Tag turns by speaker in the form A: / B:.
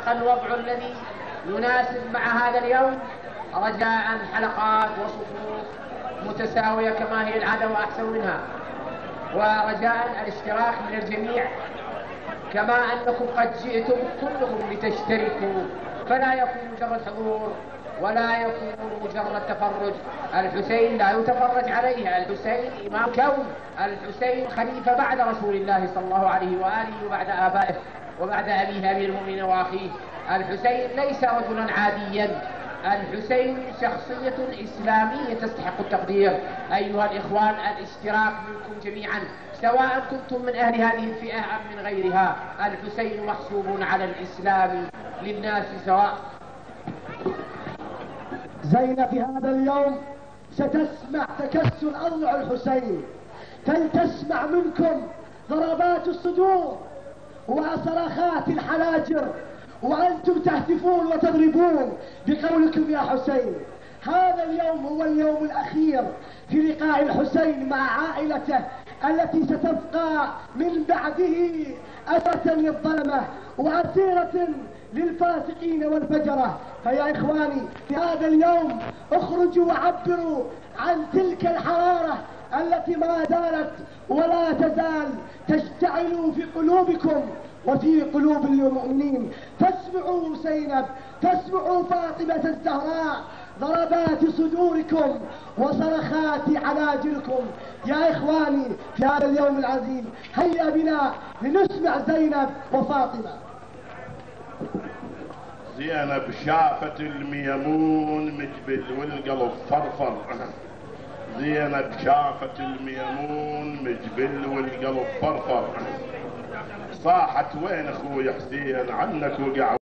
A: تحقق الوضع الذي يناسب مع هذا اليوم، رجاء حلقات وصفوف متساوية كما هي العادة وأحسن منها، ورجاء الاشتراك من الجميع، كما أنكم قد جئتم كلكم لتشتركوا، فلا يكون مجرد حضور ولا يكون مجرد تفرج. الحسين لا يتفرج عليه، الحسين إمام كون، الحسين خليفة بعد رسول الله صلى الله عليه وآله وبعد آبائه وبعد أبيه أمير المؤمنين وأخيه. الحسين ليس رجلا عاديا، الحسين شخصية إسلامية تستحق التقدير. أيها الإخوان، الاشتراك منكم جميعا سواء كنتم من أهل هذه الفئة أم من غيرها، الحسين محسوب على الإسلام للناس سواء.
B: زينب في هذا اليوم ستسمع تكسر أضلع الحسين، فلتسمع منكم ضربات الصدور وصرخات الحناجر وأنتم تهتفون وتضربون بقولكم يا حسين. هذا اليوم هو اليوم الأخير في لقاء الحسين مع عائلته التي ستبقى من بعده أسرة للظلمة وأسيرة للفاسقين والفجرة. فيا إخواني، في هذا اليوم اخرجوا وعبروا عن تلك الحرارة التي ما زالت ولا تزال تشتعل في قلوبكم وفي قلوب المؤمنين. تسمعوا زينب، تسمعوا فاطمة الزهراء ضربات صدوركم وصرخات عناجركم. يا إخواني، في هذا اليوم العظيم هيا بنا لنسمع زينب وفاطمة.
C: زينب شافت الميمون مجبل والقلب فرفر، زينب شافت الميمون مجبل والقلب فرفر، صاحت وين اخوي حسين عنك وقع